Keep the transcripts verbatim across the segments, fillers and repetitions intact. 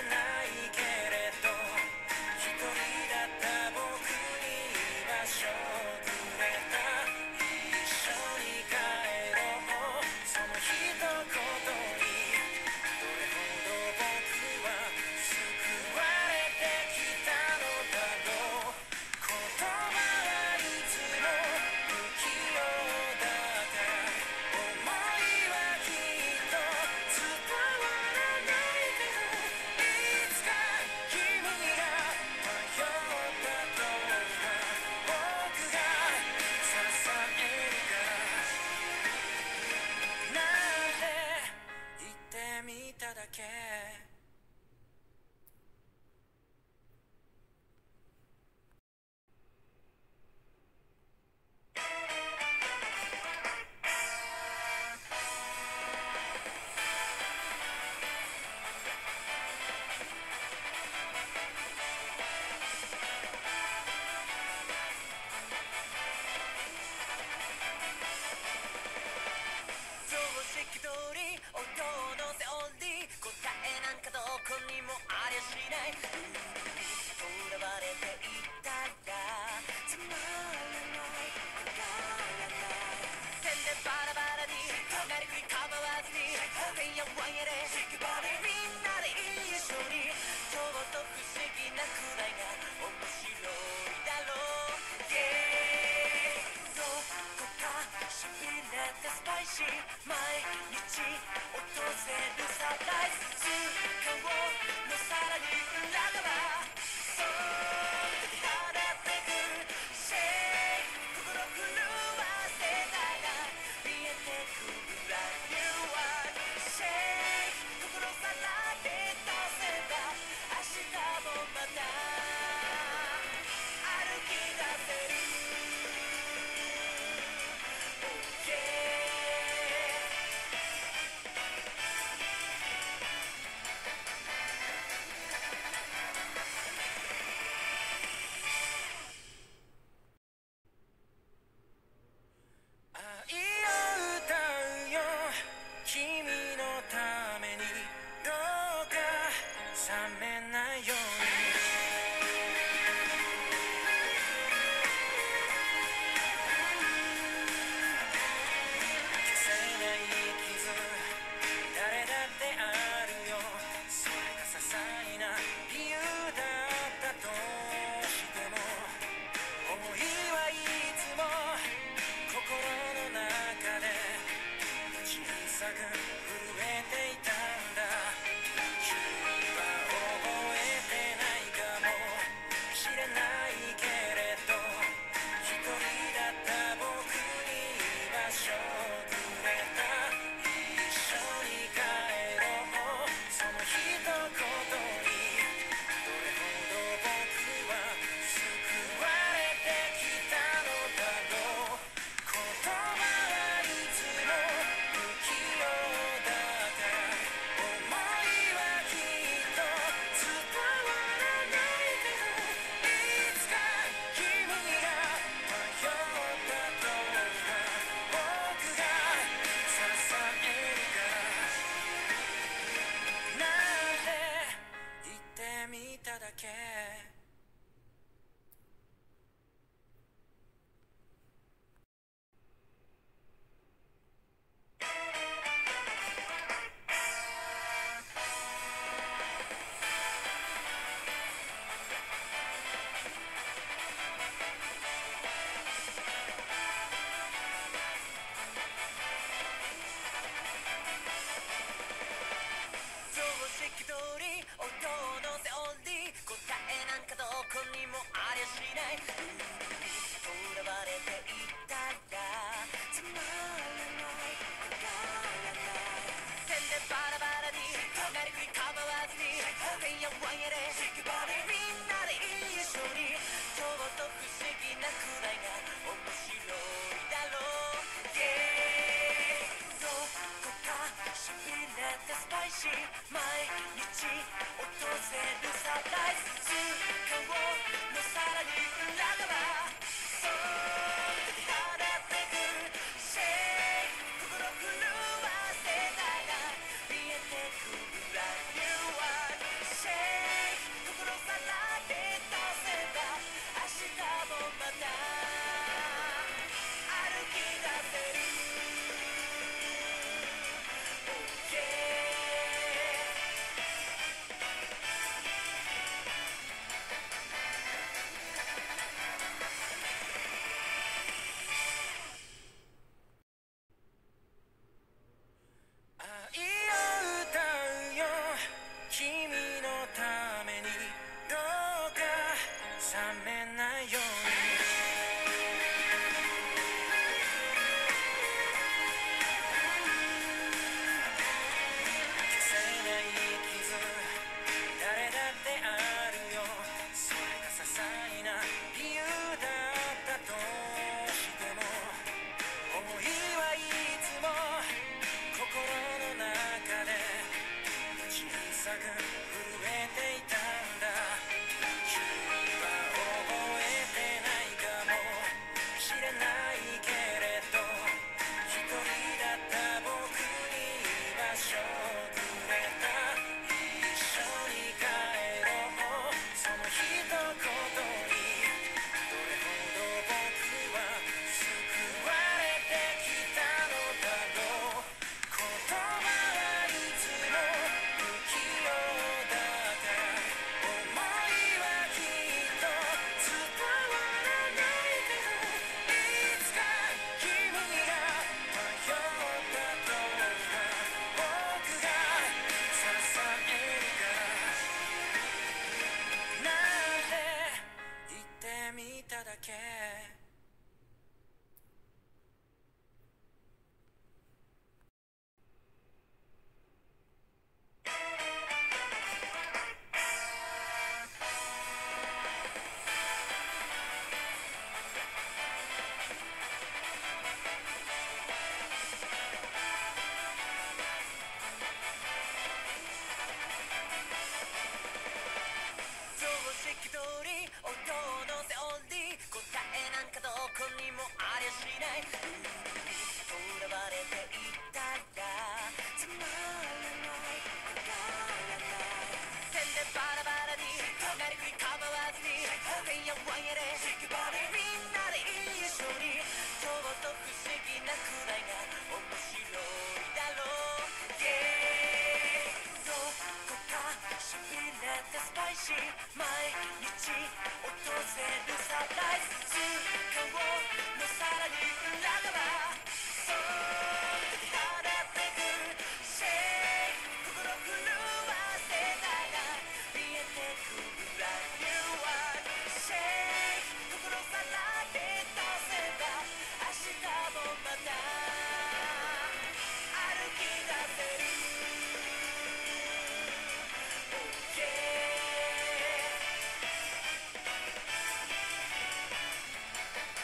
ないけれど一人だった僕に居場所くれた。一緒に帰ろうその一言にどれほど僕は救われてきたのだろう。言葉はいつも不器用だから思いはきっと伝わらないけどいつか君が迷った時は僕が支えるからなんて言ってみただけ。常識通り音を乗せオンリー答えなんかどこにもありゃしない。とらわれていたらつまらないわからない全然バラバラになりふり構わずにてんやわんやでみんなで一緒にちょっと不思議なくらいが面白いだろう。Yeah どこかしびれてスパイシー毎日訪れるサプライズ図鑑のさらに裏側そう解き放ってくシェイク心震わせたら見えてくる Brand new world シェイク心さらけ出せば明日もまた歩き出せる。Oh yeah愛を歌うよ君のためにどうか冷めないように消せない傷誰だってあるよ。それが些細な理由だったとしても思いはいつも心の中で小さく震えていたんだ。君は覚えてないかもしれないけれど一人だった僕に居場所くれた。一緒に帰ろうその一言にどれほど僕は救われてきたのだろう。言葉はいつも不器用だから思いはきっと伝わらないけどいつか君が迷った時は僕が支えるからなんて言ってみただけ。常識通り音を乗せオンリー答えなんかワイヤレみんなで一緒にちょっと不思議なくらいが面白いだろう、yeah、 どこかしびれてスパイシー毎日訪れるサプライズ顔のさらに裏側そう解き放ってくシェイク心震わせながら見えてくる Brand new world シェイク心さらけ出せば明日もまた歩き出せる、oh yeah。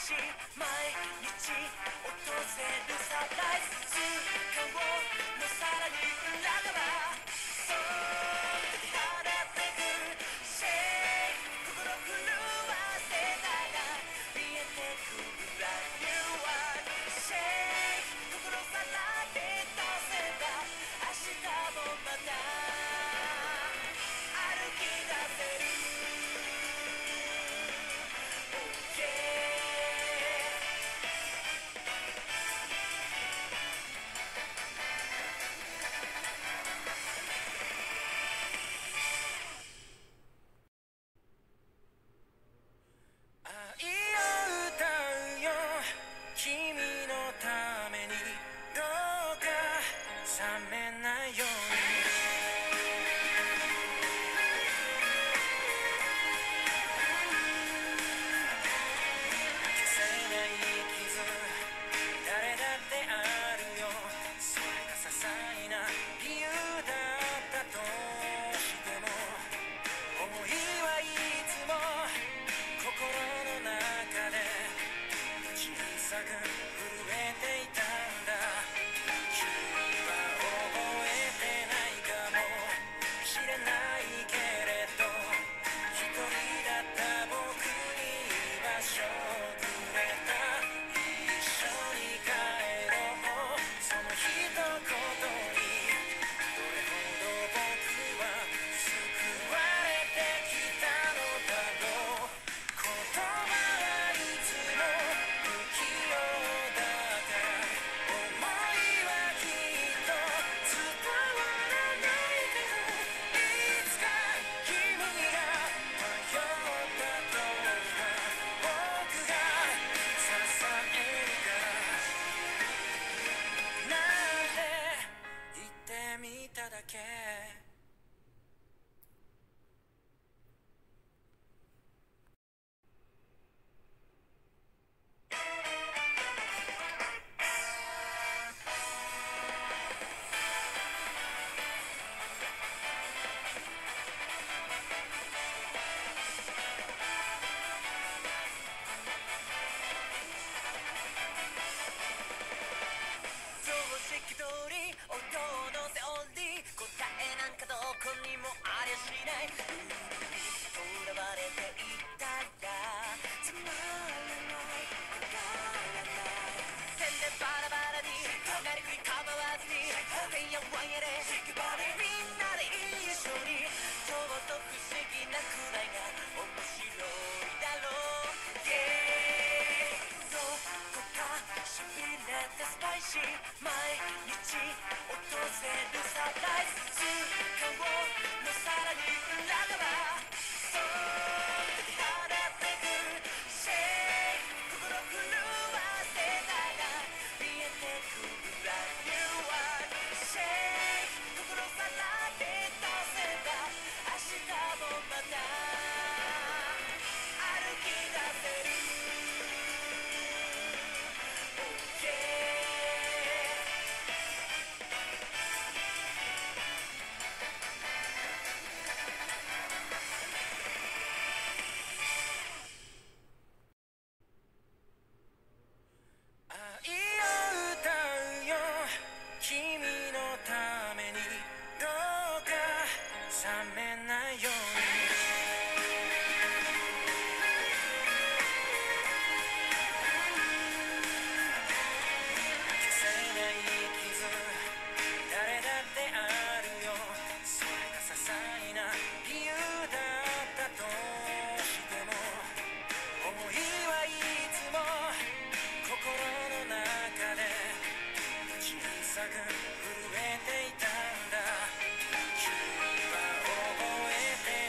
し毎日訪れるサプライズ顔のさらに裏側そう解き放ってくシェイク心震わせながら見えてく Brand new world シェイク心さらけ出せば明日もまた歩き出せる毎日訪れるサプライズ顔のさらに裏側そう解き放ってくシェイク心震わせながら見えてく Brand new world シェイク心さらけ出せば明日もまた歩き出せる震えていたんだ君は覚えて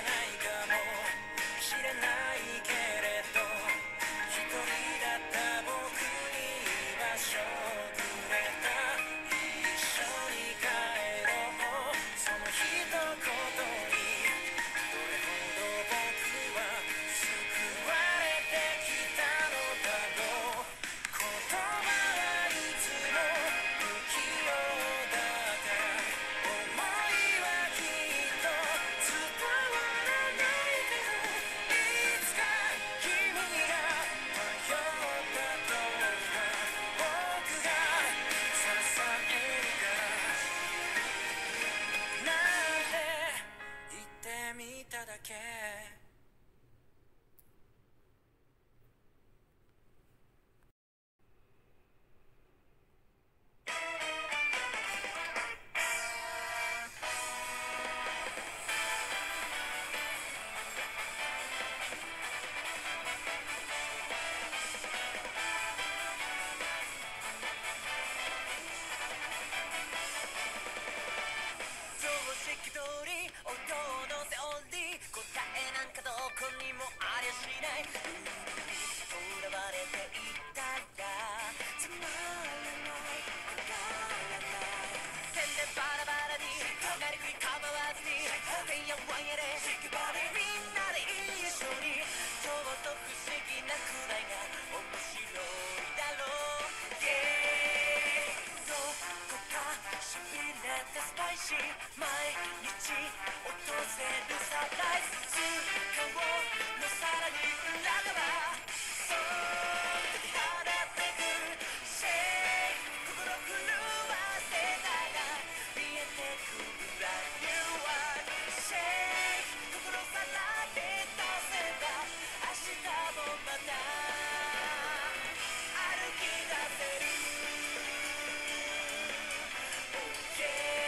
ただけ常識通り音を乗せオンリー答えなんかどこにもありゃしないとらわれていたらつまらないわからない点でバラバラになりふり構わずにてんやわんやでみんなで一緒にちょっと不思議なくらいが面白いだろう Yeah どこかしびれてスパイシー毎日訪れるサプライズ図鑑のさらに裏側そう解き放ってくシェイク心震わせながら見えてく Brand new world シェイク心さらけ出せば明日もまた歩き出せる Oh yeah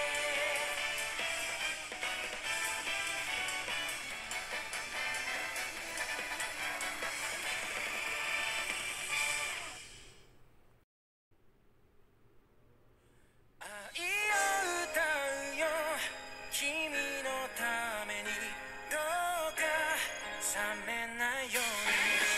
愛を歌うよ君のためにどうか冷めないように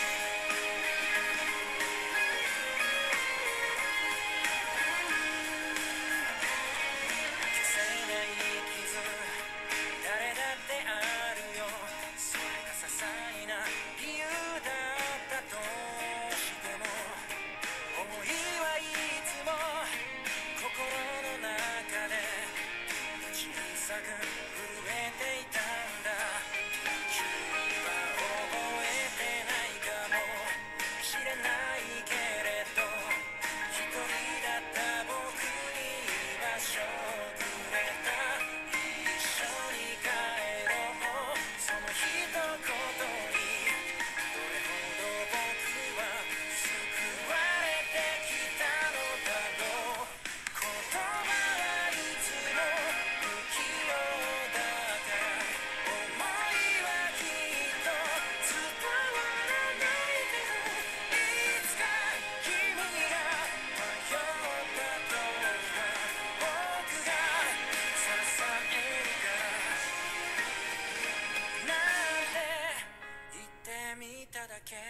消せない傷誰だってあるよそれが些細な理由だったとしても思いはいつも心の中で小さく震えていたんだ君は覚えてないかもしれないけれど一人だった僕に居場所をくれた一緒に帰ろうその一言にどれほど僕は救われてきたのだろう言葉はいつも不器用だから想いはきっと伝わらないけどいつか君が迷った時は僕が支えるからなんて言ってみただけ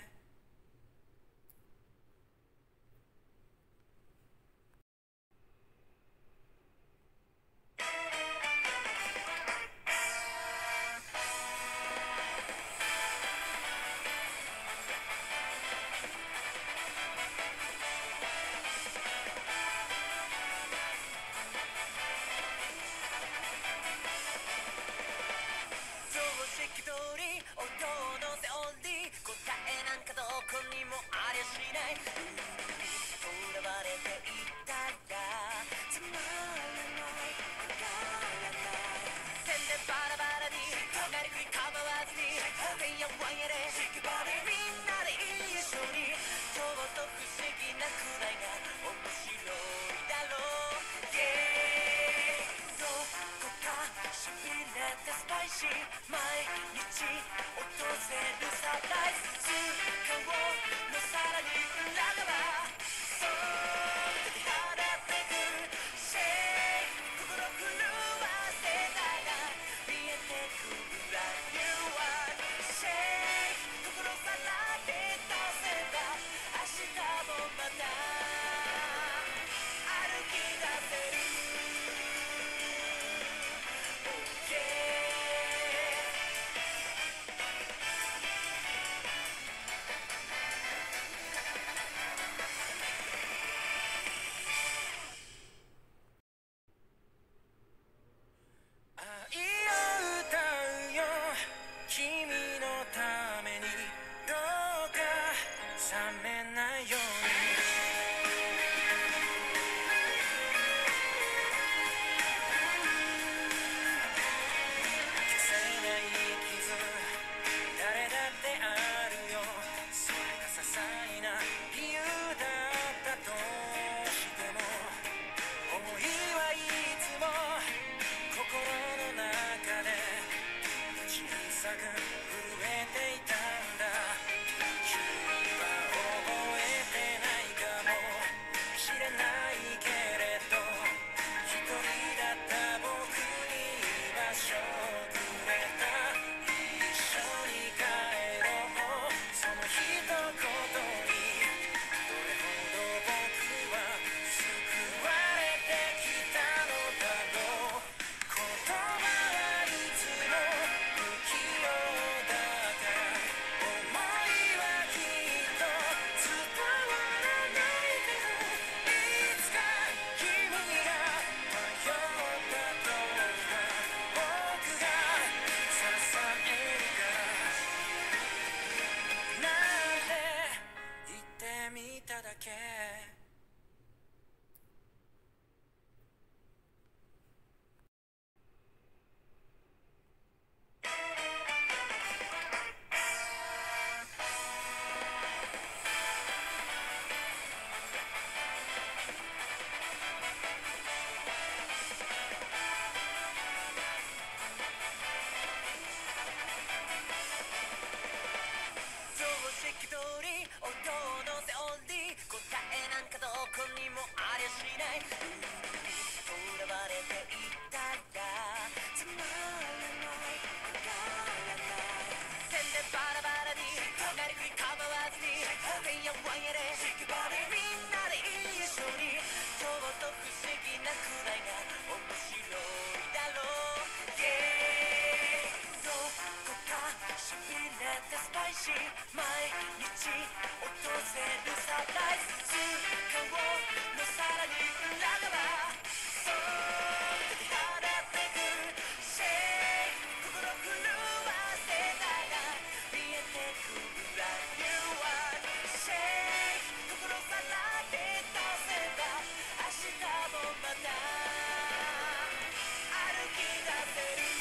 常識通り音を乗せオンリー答えなんかどこにもありゃしないとらわれていたらつまらないわからない点でバラバラになりふり構わずにてんやわんやでみんなで一緒にちょっと不思議なくらいが面白いだろう Yeah どこかしびれてスパイシー毎日訪れるサプライズ図鑑のさらに裏側そう解き放ってくシェイク心震わせながら見えてく Brand new world シェイク心さらけ出せば明日もまた歩き出せる Oh yeah し毎日訪れるサプライズ顔のさらに裏側その時放ってくシェイク心震わせながら見えてく Brand new world シェイク心さらけ出せば明日もまた歩き出せる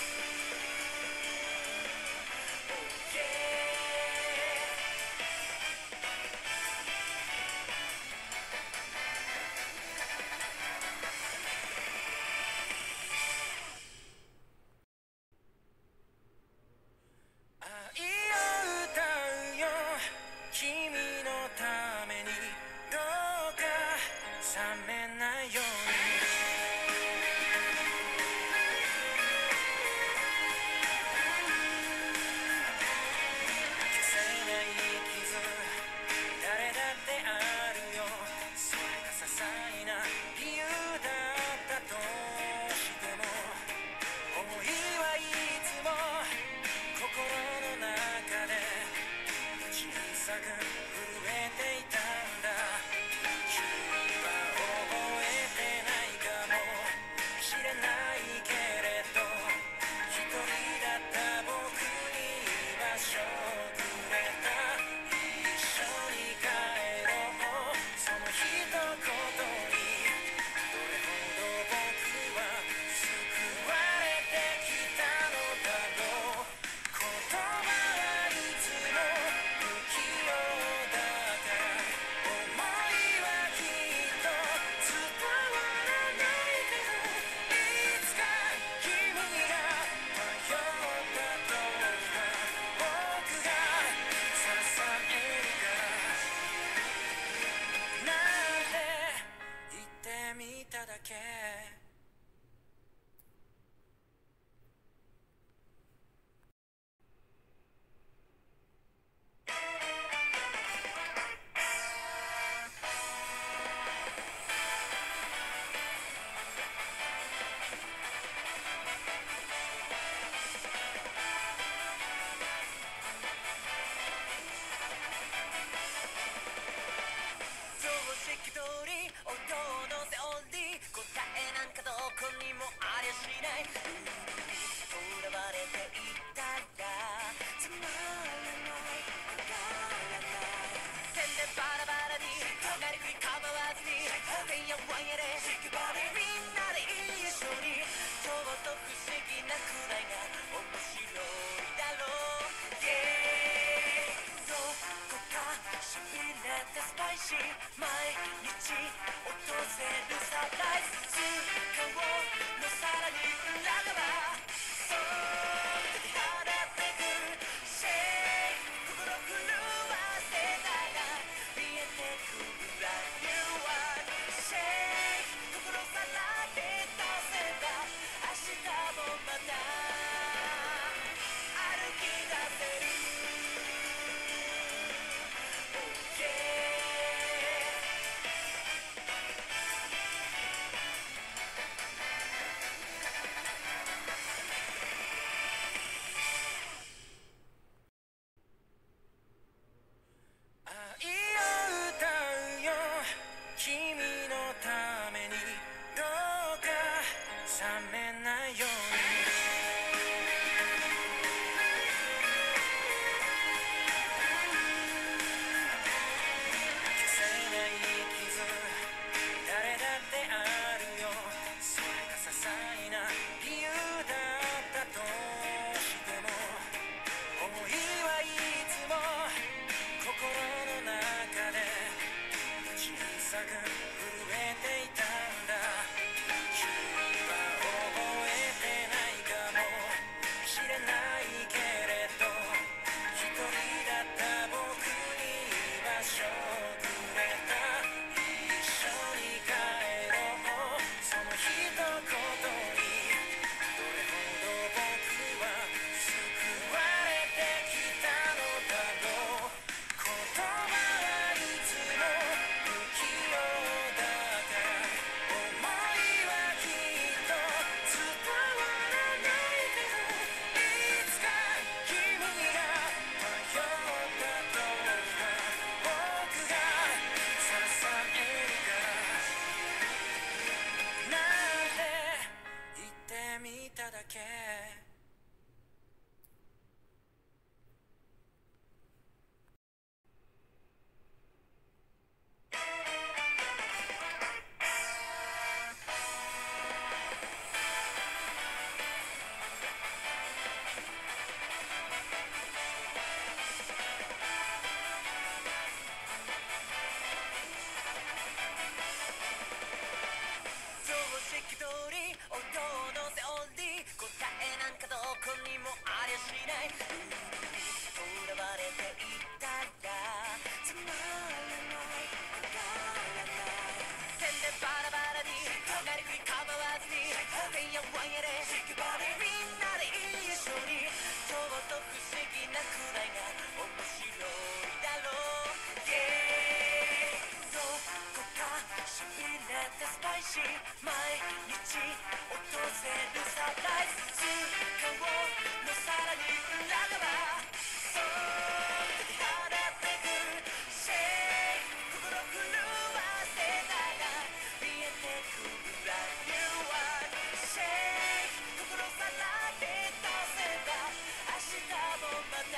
けしない運にとらわれていたらつまらないわからない点でバラバラになりふり構わずにてんやわんやでみんなで一緒にちょっと不思議なくらいが面白いだろう Yeah どこかしびれてスパイシー毎日訪れるサプライズ図鑑のさらに裏側そう解き放ってくシェイク心震わせながら見えてくる Brand new world シェイク心さらけ出せば明日もまた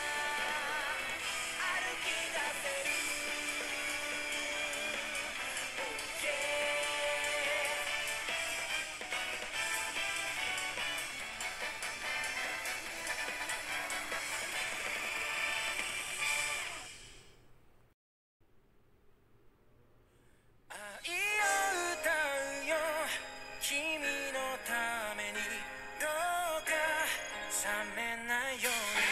歩き出せる Oh yeah 愛を歌うよ君のためにどうか冷めないように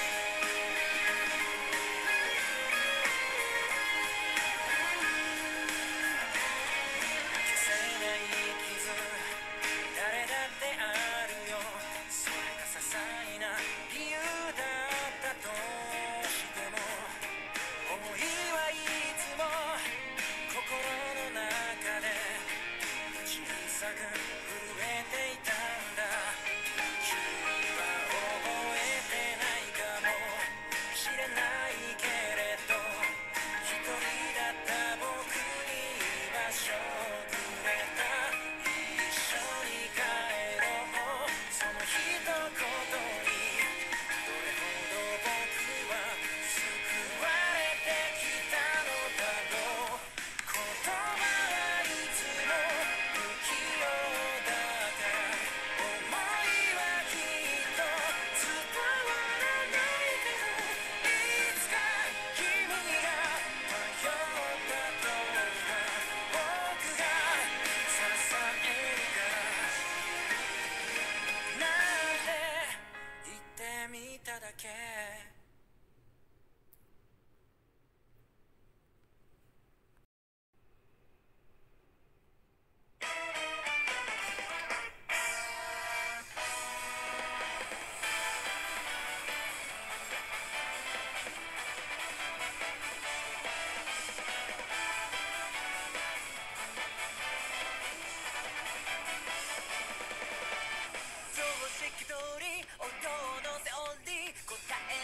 消せない傷誰だってあるよそれが些細な理由だったとしても思いはいつも心の中で小さく震えていたんだ君は覚えてないかもしれないけれど一人だった僕に居場所くれた一緒に帰ろうその一言にどれほど僕は救われてきたのだろう言葉はいつも不器用だから想いはきっと伝わらないけどいつか君が迷った時は僕が支えるからなんて言ってみただけ常識通り音のセオリー答え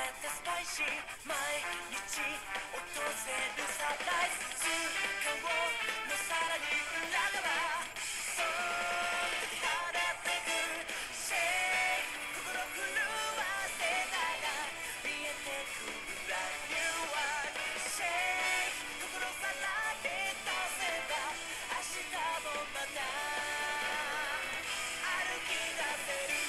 てスパイシー毎日訪れるサプライズ図鑑のさらに裏側そう解き放ってくシェイク心震わせながら見えてく Brand new world シェイク心さらけ出せば明日もまた歩き出せる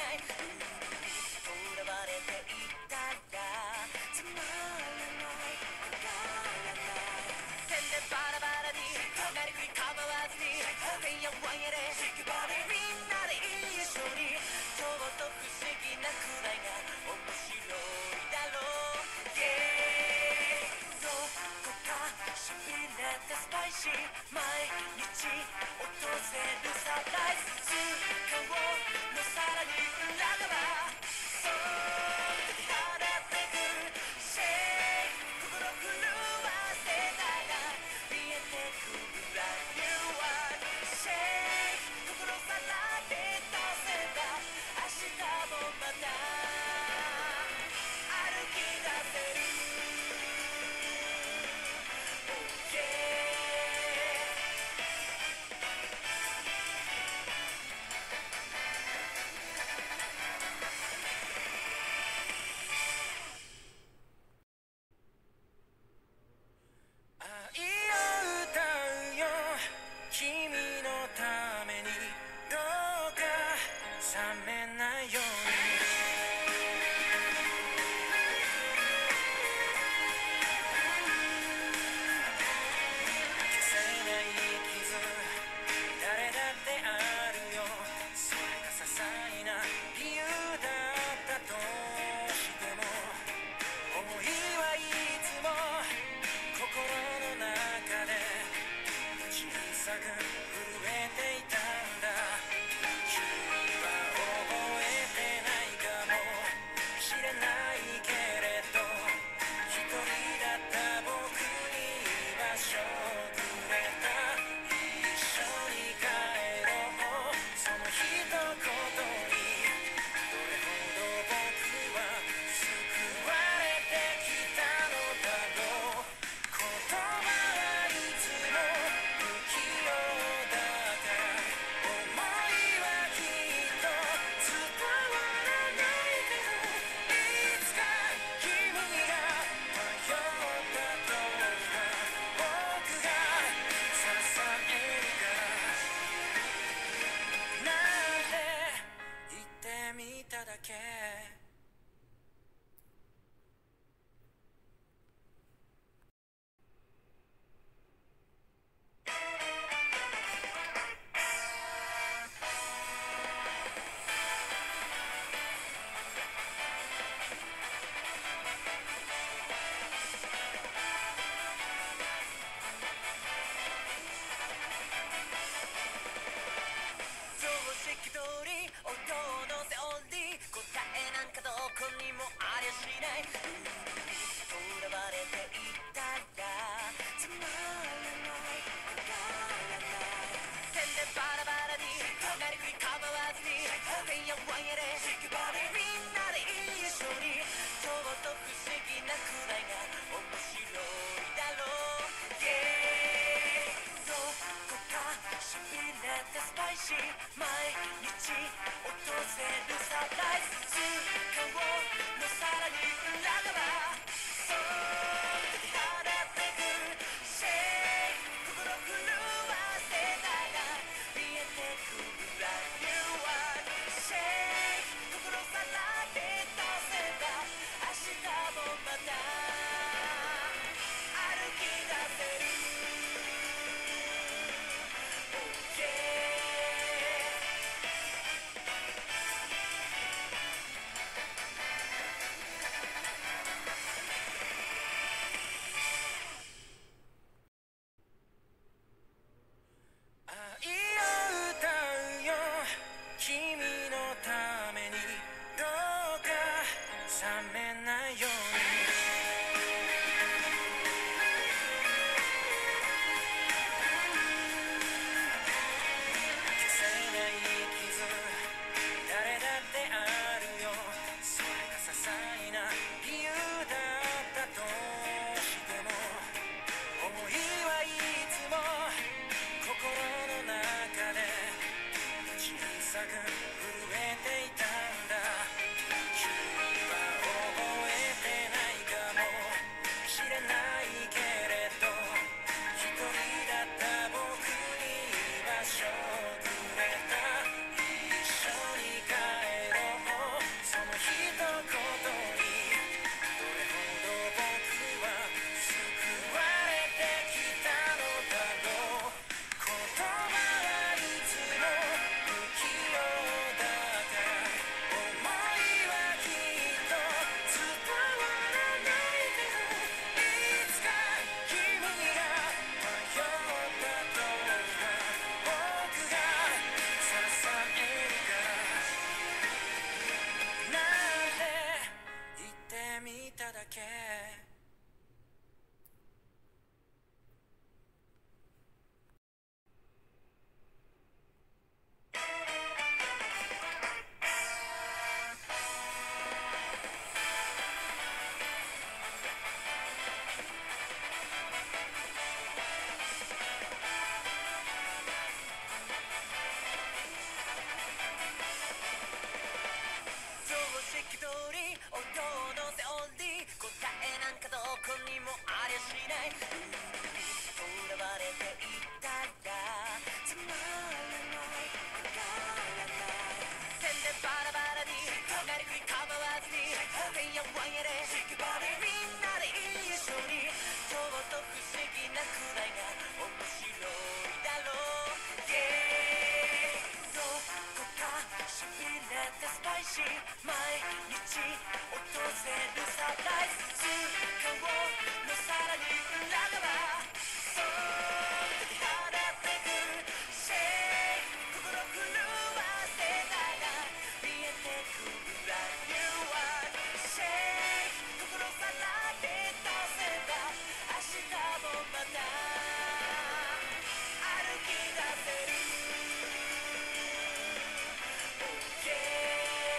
ない海にとらわれていたらつまらないわからない全然バラバラになりくり構わずにてんやわんやでみんなで一緒にちょっと不思議なくらいが面白いだろう、yeah、どこかしびれてスパイシー毎日訪れるサプライズ使おうのさらに裏側そう解き放ってくシェイク心震わせながら見えてく Like you are シェイク心さらけ出せば明日もまた歩き出せる、oh yeah。愛を歌うよ君のためにどうか冷めないように消せない傷誰だってあるよそれが些細な理由だったとしても思いはいつも心の中で小さく震えていたんだ君は覚えてないかもしれないけれど一人だった僕に居場所くれた一緒に帰ろうその一言にどれほど僕は救われてきたのだろう言葉はいつも不器用だから思いはきっと伝わらないけどいつか君が迷った時は僕が支えるからなんて言ってみただけ常識通り音を乗せオンリー答えなんかワイヤレみんなで一緒にちょっと不思議なくらいが面白いだろう、yeah、どこかしびれてスパイシー毎日訪れるサプライズ図鑑のさらに裏側そう解き放ってくシェイク心狂わせながら見えてくる Brand new world シェイク心さらけ出せば明日もまた歩き出せる OK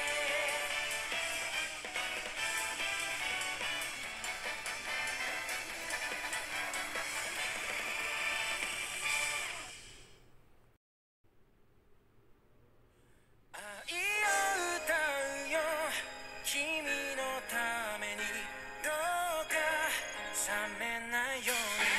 愛を歌うよ君のためにどうか冷めないように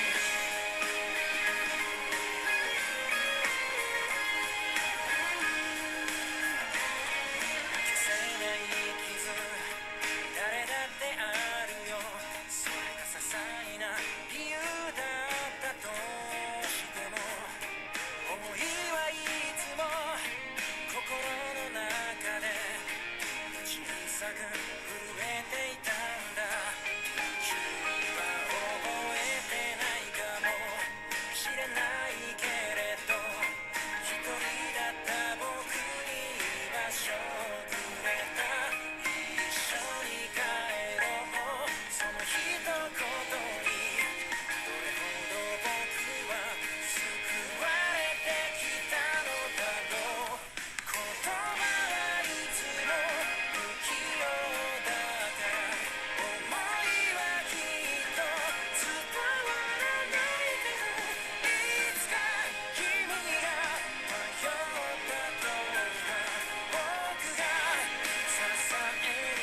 消せない傷誰だってあるよそれが些細な理由だったとしても思いはいつも心の中で小さく震えていたんだ君は覚えてないかもしれないけれど一人だった僕に居場所くれた一緒に帰ろうその一言にどれほど僕は救われてきたのだろう言葉はいつも不器用だから想いはきっと伝わらないけどいつか君が迷った時は僕が支える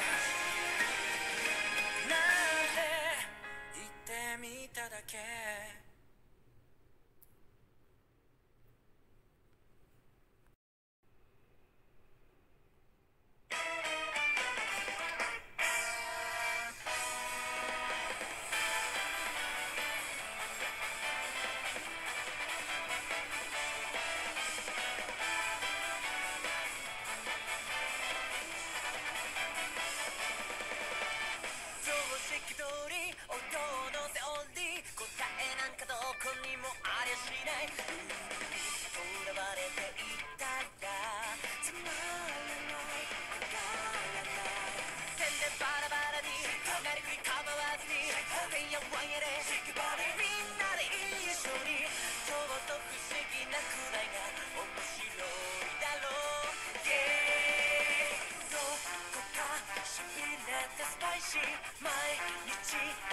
からなんて言ってみただけ常識通り音を乗せオンリー答えなんかどこにもありゃしない海にとらわれていたらつまらないくだらない全然バラバラになりふり構わずにてんやわんやでみんなで一緒にちょっと不思議なくらいが面白いだろう、yeah、どこかしびれてスパイシー毎日